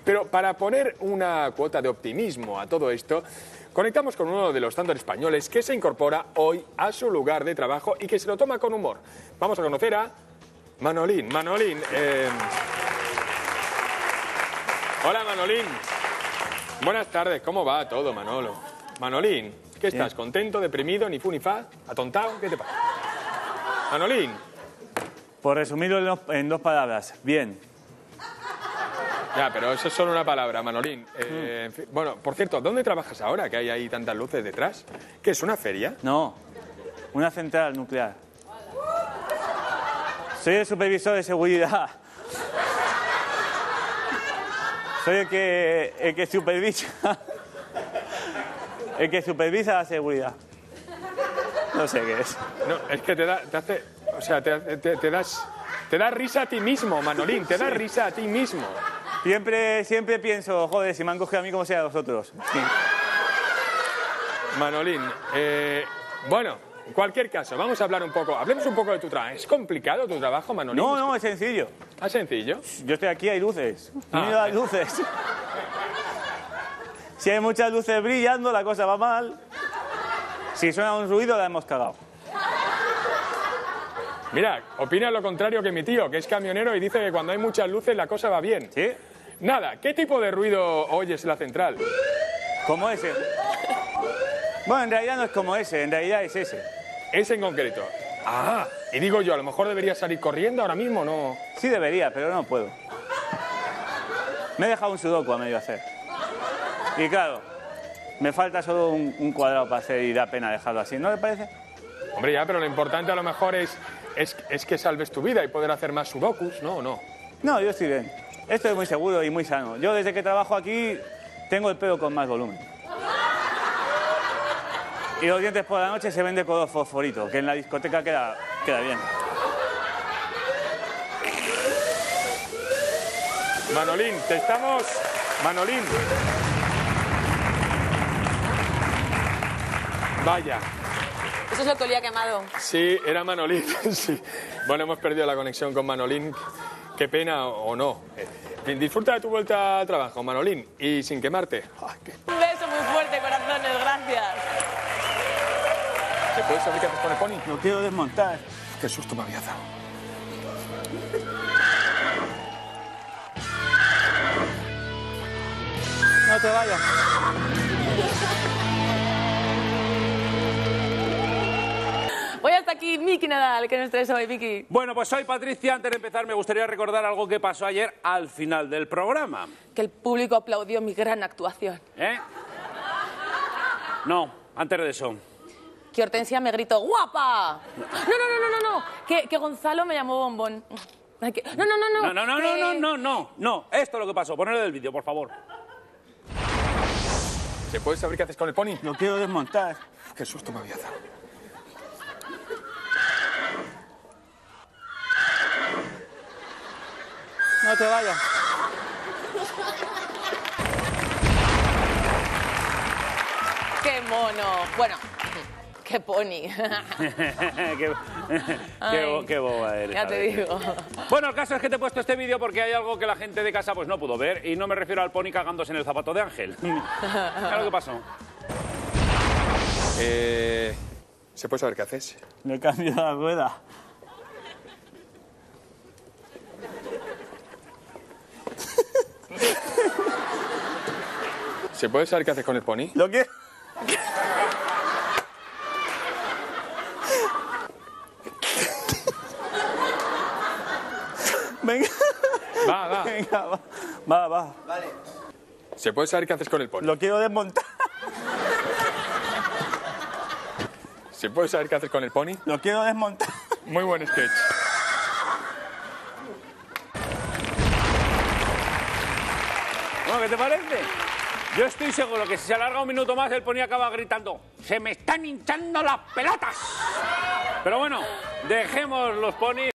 Pero para poner una cuota de optimismo a todo esto, conectamos con uno de los tantos españoles que se incorpora hoy a su lugar de trabajo y que se lo toma con humor. Vamos a conocer a Manolín. Hola, Manolín. Buenas tardes, ¿cómo va todo, Manolo? Manolín, ¿qué estás? ¿Contento, deprimido, ni fu ni fa? ¿Atontado? ¿Qué te pasa? Manolín. Por resumirlo en dos palabras, bien. Ya, pero eso es solo una palabra, Manolín. En fin, bueno, por cierto, ¿dónde trabajas ahora, que hay ahí tantas luces detrás? ¿Qué es, una feria? No, una central nuclear. Soy el supervisor de seguridad. Soy el que supervisa la seguridad. No sé qué es. No, es que te da risa a ti mismo, Manolín, te da risa a ti mismo. Siempre pienso, joder, si me han cogido a mí, ¿cómo sea a vosotros? Sí. Manolín, bueno, en cualquier caso, vamos a hablar un poco, hablemos un poco de tu trabajo. ¿Es complicado tu trabajo, Manolín? No, es sencillo. ¿Ah, sencillo? Yo estoy aquí, hay luces. Mira las luces. Si hay muchas luces brillando, la cosa va mal. Si suena un ruido, la hemos cagado. Mira, opina lo contrario que mi tío, que es camionero y dice que cuando hay muchas luces la cosa va bien. ¿Sí? Nada, ¿qué tipo de ruido oyes en la central? Como ese. Bueno, en realidad no es como ese, en realidad es ese. Ese en concreto. Ah, y digo yo, a lo mejor debería salir corriendo ahora mismo, ¿no? Sí debería, pero no puedo. Me he dejado un sudoku a medio hacer. Y claro, me falta solo un cuadrado para hacer y da pena dejarlo así, ¿no le parece? Hombre, ya, pero lo importante a lo mejor es que salves tu vida y poder hacer más sudokus, ¿no? ¿No? No, yo estoy bien. Estoy muy seguro y muy sano. Yo desde que trabajo aquí tengo el pelo con más volumen. Y los dientes por la noche se ven de color fosforito, que en la discoteca queda bien. Manolín, Manolín. Vaya. Eso es lo que olía quemado. Sí, era Manolín, sí. Bueno, hemos perdido la conexión con Manolín. Qué pena o no. Disfruta de tu vuelta al trabajo, Manolín, y sin quemarte. Un beso muy fuerte, corazones, gracias. ¿Te puedes saber qué haces con el pony? Lo quiero desmontar. Qué susto me había dado. No te vayas. Voy hasta aquí, Miki Nadal, que nos traes hoy, Miki. Bueno, pues soy Patricia. Antes de empezar, me gustaría recordar algo que pasó ayer al final del programa. Que el público aplaudió mi gran actuación. ¿Eh? No, antes de eso. Que Hortensia me gritó, ¡guapa! No. Que Gonzalo me llamó bombón. Ay, que... No. Esto es lo que pasó. Ponedlo del vídeo, por favor. ¿Se puede saber qué haces con el pony? Lo quiero desmontar. Qué susto me había dado. No te vayas. ¡Qué mono! Bueno, qué pony. qué boba eres. Ya te digo. Bueno, el caso es que te he puesto este vídeo porque hay algo que la gente de casa pues no pudo ver. Y no me refiero al pony cagándose en el zapato de Ángel. Mira lo que pasó. ¿Se puede saber qué haces? Le he cambiado la rueda. ¿Se puede saber qué haces con el pony? ¿Lo qué? Venga. Va. Venga, va. Vale. ¿Se puede saber qué haces con el pony? Lo quiero desmontar. ¿Se puede saber qué haces con el pony? Lo quiero desmontar. Muy buen sketch. Bueno, ¿qué te parece? Yo estoy seguro que si se alarga un minuto más, el pony acaba gritando: ¡se me están hinchando las pelotas! Pero bueno, dejemos los ponis.